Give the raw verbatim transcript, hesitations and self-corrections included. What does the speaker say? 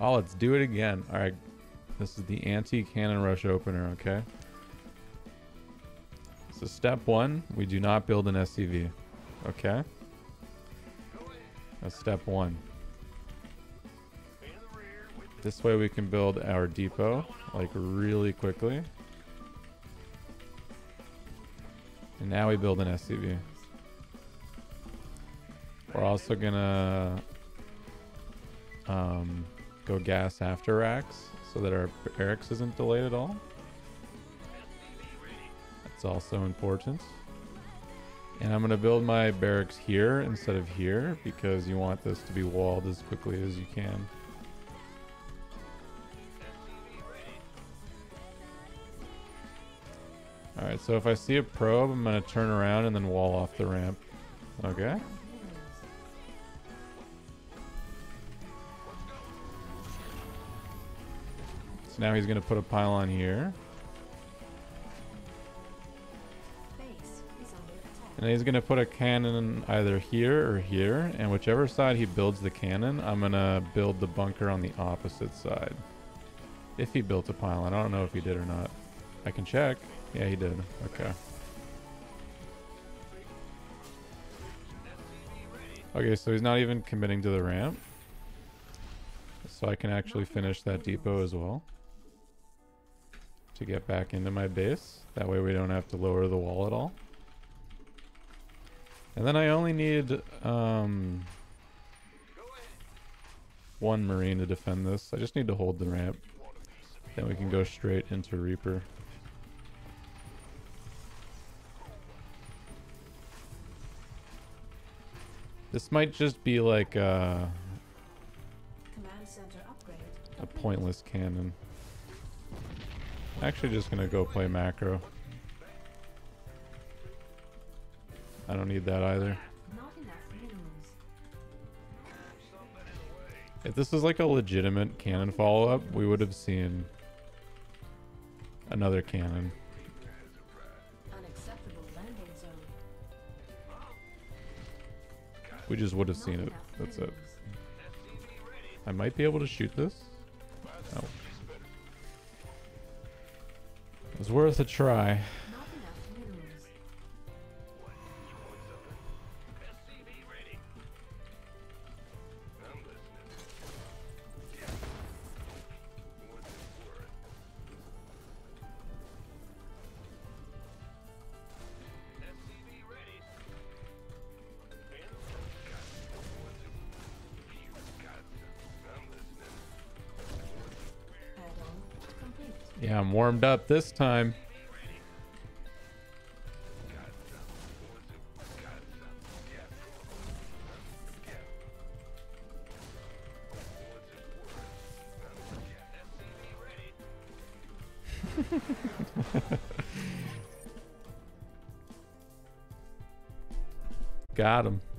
Oh, let's do it again. All right. This is the anti-cannon rush opener, okay? So step one, we do not build an S C V, okay? That's step one. This way we can build our depot, like, really quickly. And now we build an S C V. We're also gonna um, go gas after racks so that our barracks isn't delayed at all. That's also important. And I'm gonna build my barracks here instead of here because you want this to be walled as quickly as you can. Alright, so if I see a probe, I'm gonna turn around and then wall off the ramp. Okay. So now he's gonna put a pylon here. And he's gonna put a cannon either here or here, and whichever side he builds the cannon, I'm gonna build the bunker on the opposite side. If he built a pylon, I don't know if he did or not. I can check. Yeah, he did. Okay. Okay, so he's not even committing to the ramp. So I can actually finish that depot as well. To get back into my base. That way we don't have to lower the wall at all. And then I only need um, one Marine to defend this. I just need to hold the ramp. Then we can go straight into Reaper. This might just be like a, a pointless cannon. I'm actually just gonna go play macro. I don't need that either. If this was like a legitimate cannon follow-up, we would have seen another cannon. We just would have seen it. That's it. I might be able to shoot this. No. It was worth a try. Yeah, I'm warmed up this time. Got him.